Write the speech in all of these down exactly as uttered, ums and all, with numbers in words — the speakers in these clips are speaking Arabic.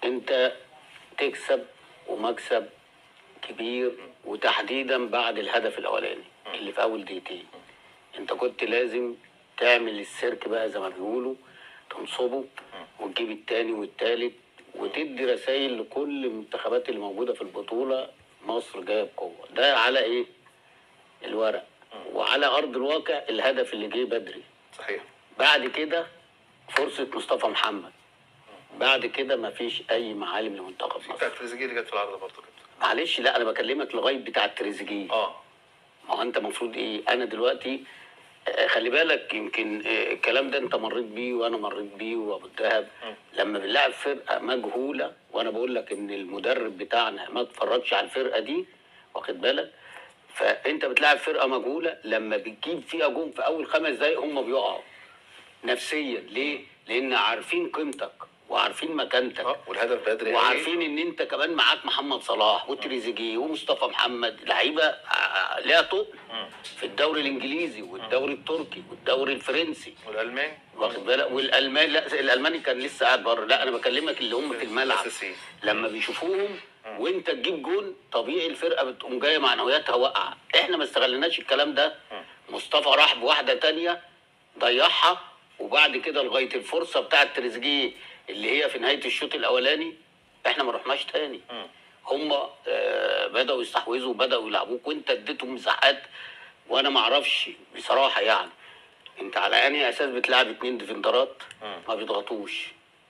انت تكسب ومكسب كبير، وتحديدا بعد الهدف الاولاني اللي في اول دقيقتين انت كنت لازم تعمل السيرك بقى زي ما بيقولوا، تنصبه وتجيب التاني والتالت وتدي رسائل لكل المنتخبات اللي موجوده في البطوله مصر جايه بقوه. ده على ايه؟ الورق. وعلى ارض الواقع الهدف اللي جه بدري. صحيح. بعد كده فرصه مصطفى محمد. بعد كده مفيش اي معالم لمنتخب مصر. بتاعت تريزيجيه اللي جت في العرض برضه كده. معلش، لا انا بكلمك لغايه بتاع تريزيجيه. اه ما هو انت المفروض ايه؟ انا دلوقتي خلي بالك، يمكن الكلام ده انت مريت بيه وانا مريت بيه وابو الدهب، لما بنلعب فرقه مجهوله، وانا بقول لك ان المدرب بتاعنا ما اتفرجش على الفرقه دي، واخد بالك؟ فانت بتلعب فرقه مجهوله، لما بتجيب فيها جون في اول خمس دقايق هم بيقعوا نفسيا. ليه؟ لان عارفين قيمتك وعارفين مكانتك. اه والهدف بدري وعارفين ان انت كمان معاك محمد صلاح وتريزيجيه ومصطفى محمد، لعيبه ليها طقم في الدوري الانجليزي والدوري التركي والدوري الفرنسي والالماني، واخد بالك؟ والالماني، لا الالماني كان لسه قاعد بره. لا انا بكلمك اللي هم في الملعب لما بيشوفوهم وانت تجيب جون، طبيعي الفرقه بتقوم جايه معنوياتها واقعه. احنا ما استغلناش الكلام ده. مصطفى راح بواحده تانية ضيعها، وبعد كده لغايه الفرصه بتاعه تريزيجيه اللي هي في نهايه الشوط الاولاني احنا ما رحناش تاني. هم آه بداوا يستحوذوا وبداوا يلعبوك وانت اديتهم مساحات. وانا ما اعرفش بصراحه، يعني انت على انهي اساس بتلعب اتنين ديفندرات ما بيضغطوش؟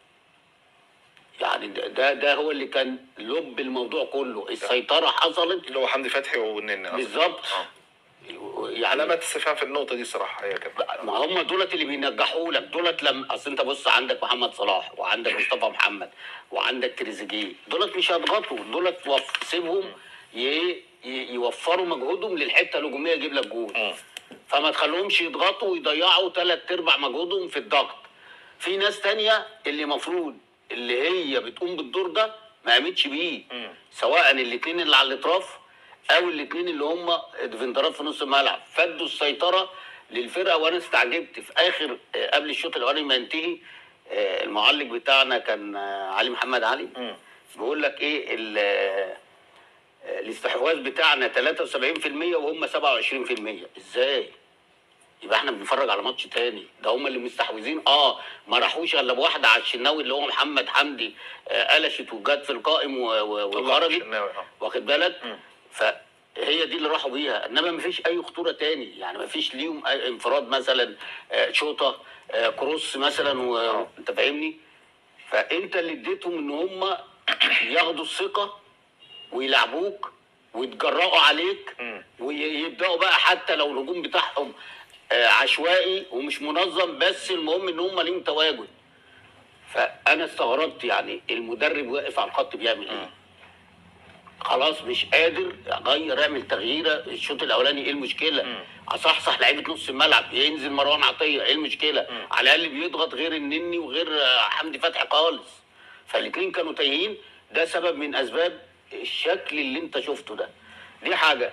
يعني ده ده هو اللي كان لب الموضوع كله. السيطره حصلت اللي هو حمدي فتحي والنني بالظبط. يعني علامات استفهام في النقطه دي صراحه. هي كانت ما هم دولت اللي بينجحوا لك دولت. لما اصل انت بص، عندك محمد صلاح وعندك مصطفى محمد وعندك تريزيجيه، دولت مش هيضغطوا، دولت سيبهم يوفروا مجهودهم للحته الهجوميه يجيب لك جول. فما تخليهمش يضغطوا ويضيعوا ثلاث ارباع مجهودهم في الضغط. في ناس تانية اللي مفروض اللي هي بتقوم بالدور ده ما قامتش بيه، سواء الاثنين اللي على الاطراف او الاثنين اللي هم ديفندرات في نص الملعب، فادوا السيطره للفرقه. وانا استعجبت في اخر قبل الشوط الاولاني ما ينتهي، المعلق بتاعنا كان علي محمد علي بيقول لك ايه، الاستحواذ بتاعنا ثلاثة وسبعين في المية وهم سبعة وعشرين في المية. ازاي؟ يبقى احنا بنتفرج على ماتش تاني. ده هم اللي مستحوذين. اه ما راحوش الا بواحده على الشناوي اللي هو محمد حمدي، آه قلشت وجت في القائم وخرجت، واخد بالك؟ فهي دي اللي راحوا بيها، انما ما فيش اي خطوره تاني. يعني ما فيش ليهم انفراد مثلا، آه شوطه، آه كروس مثلا، وانت فاهمني؟ فانت اللي اديتهم ان هم ياخدوا الثقه ويلعبوك ويتجرأوا عليك ويبداوا بقى، حتى لو الهجوم بتاعهم عشوائي ومش منظم، بس المهم ان هم ليهم تواجد. فانا استغربت، يعني المدرب واقف على الخط بيعمل ايه؟ خلاص مش قادر اغير، اعمل تغييره. الشوط الاولاني ايه المشكله؟ اصحصح لعيبه نص الملعب، ينزل مروان عطيه، ايه المشكله؟ على الاقل بيضغط غير النني وغير حمدي فتحي خالص. فالاثنين كانوا تايهين. ده سبب من اسباب الشكل اللي انت شفته ده. دي حاجه.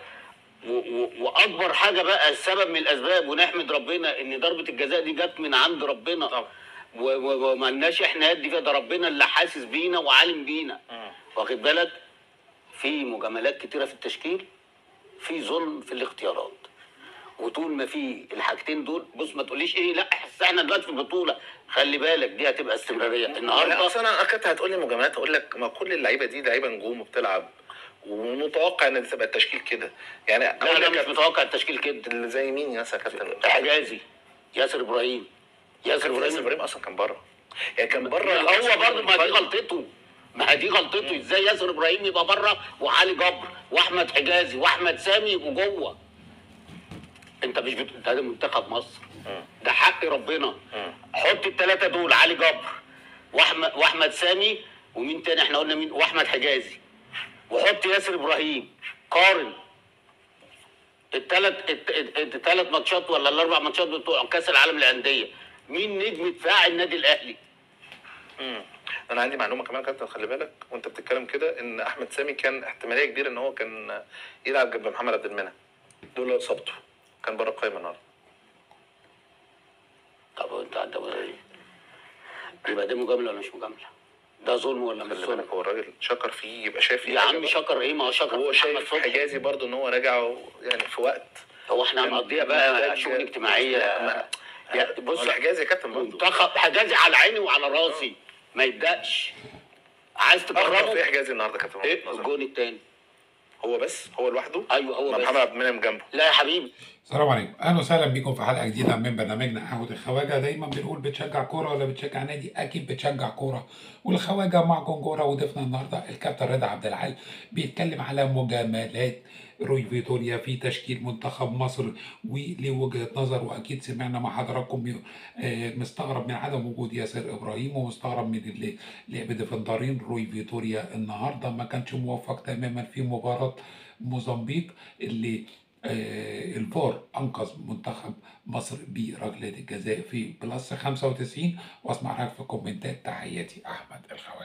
واكبر حاجه بقى السبب من الاسباب، ونحمد ربنا ان ضربه الجزاء دي جت من عند ربنا طبعا، وما لناش احنا يد فيها. ده ربنا اللي حاسس بينا وعالم بينا، واخد بالك؟ في مجاملات كتيره في التشكيل، في ظلم في الاختيارات. وطول ما في الحاجتين دول، بص ما تقوليش ايه لا احنا دلوقتي في البطوله، خلي بالك دي هتبقى استمراريه النهارده. اصل انا كنت هتقول لي مجاملات، اقول لك ما كل اللعيبه دي لعيبه نجوم وبتلعب، ومتوقع ان تبقى التشكيل كده. يعني لا انا مش متوقع التشكيل كده. زي مين مثلا يا كابتن؟ حجازي، ياسر ابراهيم. ياسر ابراهيم ياسر ابراهيم اصلا كان بره، يعني كان بره. هو برضه ما دي غلطته، ما دي غلطته. ازاي ياسر ابراهيم يبقى بره وعلي جبر واحمد حجازي واحمد سامي يبقوا جوه؟ انت مش بت... ده منتخب مصر، ده حق ربنا. حط الثلاثه دول، علي جبر واحمد واحمد سامي ومين تاني احنا قلنا مين، واحمد حجازي، وحط ياسر ابراهيم. قارن الثلاث الثلاث ماتشات ولا الاربع ماتشات بتوع كاس العالم للانديه، مين نجم دفاع النادي الاهلي؟ امم انا عندي معلومه كمان يا كابتن، خلي بالك وانت بتتكلم كده، ان احمد سامي كان احتماليه كبيره ان هو كان يلعب جنب محمد عبد المنعم لولا اصابته، كان بره القايمه النهارده. طب انت عندك ايه؟ يبقى دي مجامله ولا مش مجامله؟ ده ظلم ولا مش خلي ظلم؟ بالك هو الراجل شكر فيه، يبقى شايف فيه يا حاجة عم بقى. شكر ايه؟ ما هو شكر وهو في محمد شايف صبحي. حجازي برضو ان هو راجع يعني في وقت هو احنا كان هنقضيها بقى محتاج- شؤون اجتماعيه؟ لا، ما- يا ما هو بص، الحجازي يا كابتن برضو منتخب حجازي على عيني وعلى راسي، ما يبداش. عايز اخطر في تجربه؟ حجازي النهارده كابتن من ايه وجهة نظرك؟ الجون التاني؟ هو بس هو لوحده؟ ايوه هو ما بس. محمد عبد المنعم جنبه. لا يا حبيبي. السلام عليكم، اهلا وسهلا بيكم في حلقه جديده من برنامجنا قهوه الخواجه. دايما بنقول بتشجع كوره ولا بتشجع نادي؟ اكيد بتشجع كوره، والخواجه مع جونجوره. وضيفنا النهارده الكابتن رضا عبد العال بيتكلم على مجاملات روي فيتوريا في تشكيل منتخب مصر وليه وجهه نظر. واكيد سمعنا مع حضراتكم آه، مستغرب من عدم وجود ياسر ابراهيم، ومستغرب من اللي لعب ديفندرين روي فيتوريا النهارده ما كانش موفق تماما في مباراه موزمبيق اللي آه، الفار انقذ منتخب مصر بركله الجزاء في بلس خمسة وتسعين. واسمع رايك في كومنتات. تحياتي احمد الخواجه.